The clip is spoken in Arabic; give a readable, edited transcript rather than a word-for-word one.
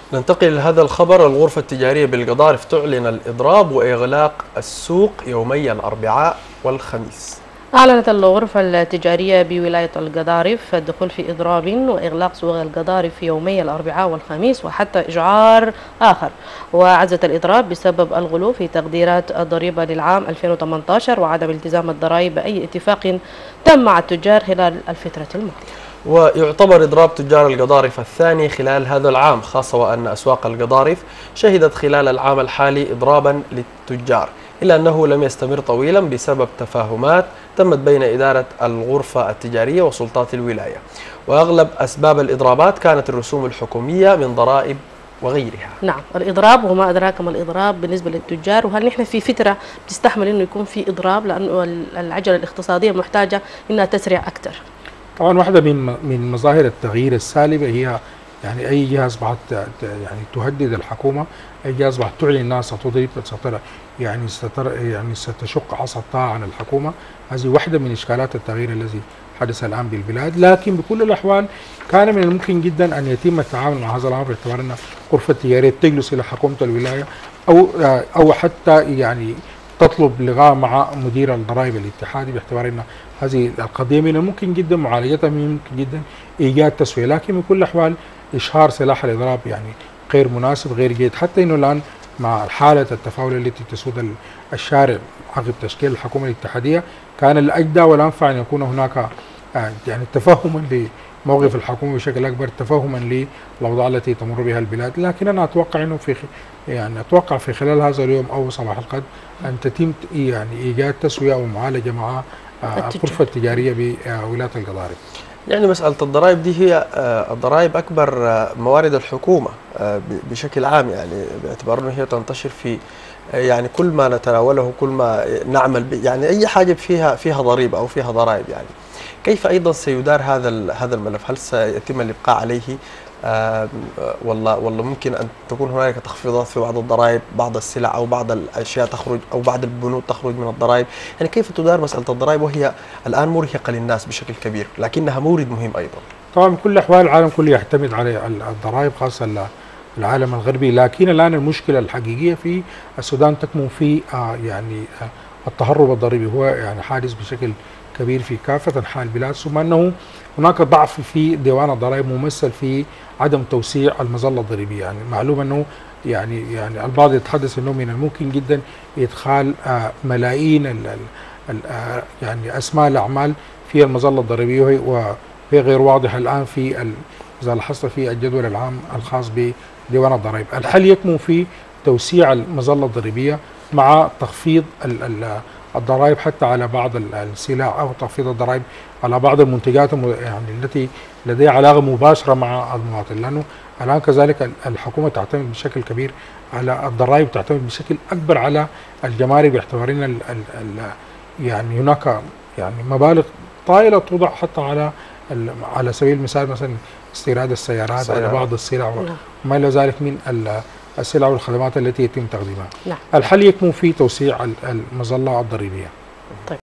ننتقل لهذا الخبر. الغرفة التجارية بالقضارف تعلن الإضراب وإغلاق السوق يومي الأربعاء والخميس. أعلنت الغرفة التجارية بولاية القضارف الدخول في إضراب وإغلاق سوق القضارف في يومي الأربعاء والخميس وحتى إشعار آخر. وعزت الإضراب بسبب الغلو في تقديرات الضريبة للعام 2018 وعدم التزام الضرائب بأي اتفاق تم مع التجار خلال الفترة الماضية. ويعتبر إضراب تجار القضارف الثاني خلال هذا العام، خاصة وأن أسواق القضارف شهدت خلال العام الحالي إضرابا للتجار، إلا أنه لم يستمر طويلا بسبب تفاهمات تمت بين إدارة الغرفة التجارية وسلطات الولاية. وأغلب أسباب الإضرابات كانت الرسوم الحكومية من ضرائب وغيرها. نعم، الإضراب وما أدراك ما الإضراب بالنسبة للتجار، وهل نحن في فترة بتستحمل إنه يكون في إضراب لأنه العجلة الاقتصادية محتاجة إنها تسرع أكثر؟ طبعا واحدة من مظاهر التغيير السالبة هي يعني أي جهة أصبحت يعني تهدد الحكومة، أي جهة أصبحت تعلن أنها ستضرب يعني ستشق عصا الطاعة عن الحكومة. هذه واحدة من إشكالات التغيير الذي حدث الآن بالبلاد، لكن بكل الأحوال كان من الممكن جدا أن يتم التعامل مع هذا الأمر باعتبار أن الغرفة التجارية تجلس إلى حكومة الولاية أو حتى يعني تطلب لقاء مع مدير الضرائب الاتحادي باعتبار أن هذه القضية من الممكن جدا معالجتها، من الممكن جدا إيجاد تسوية. لكن بكل الأحوال إشهار سلاح الإضراب يعني غير مناسب غير جيد، حتى أنه الآن مع حالة التفاؤل التي تسود الشارع عقب تشكيل الحكومة الاتحادية كان الأجدى والأنفع أن يكون هناك يعني تفهما لموقف الحكومة بشكل أكبر، تفهما للأوضاع التي تمر بها البلاد. لكن أنا أتوقع أنه أتوقع في خلال هذا اليوم أو صباح الغد أن تتم يعني إيجاد تسوية أو معالجة مع الغرفة التجارية بولاية القضارف. يعني مسألة الضرائب دي هي الضرائب أكبر موارد الحكومة بشكل عام، يعني باعتبار أنه هي تنتشر في يعني كل ما نتناوله، كل ما نعمل يعني أي حاجة فيها ضريبة أو فيها ضرائب. يعني كيف أيضا سيدار هذا الملف؟ هل سيتم الإبقاء عليه ولا ممكن أن تكون هناك تخفيضات في بعض الضرائب، بعض السلع أو بعض الأشياء تخرج أو بعض البنود تخرج من الضرائب؟ يعني كيف تدار مسألة الضرائب وهي الآن مرهقة للناس بشكل كبير لكنها مورد مهم أيضا؟ طبعا بكل الأحوال العالم كله يعتمد على الضرائب، خاصة العالم الغربي. لكن الآن المشكلة الحقيقية في السودان تكمن في يعني التهرب الضريبي، هو يعني حادث بشكل كبير في كافة أنحاء البلاد، ثم أنه هناك ضعف في ديوان الضرائب ممثل في عدم توسيع المظلة الضريبية. يعني معلوم أنه يعني البعض يتحدث أنه من الممكن جدا إدخال ملايين يعني أسماء الأعمال في المظلة الضريبية، وهي غير واضحة الآن في إذا لاحظت في الجدول العام الخاص بديوان الضرائب. الحل يكمن في توسيع المظلة الضريبية مع تخفيض الضرائب حتى على بعض السلع، أو تخفيض الضرائب على بعض المنتجات يعني التي لديها علاقة مباشرة مع المواطن، لأنه الآن كذلك الحكومة تعتمد بشكل كبير على الضرائب، تعتمد بشكل أكبر على الجمارك باعتبار أن يعني هناك يعني مبالغ طائلة توضع حتى على سبيل المثال مثلا استيراد السيارات على بعض السلع وما إلى ذلك من السلع والخدمات التي يتم تقديمها. الحل يكمن في توسيع المظلة الضريبية.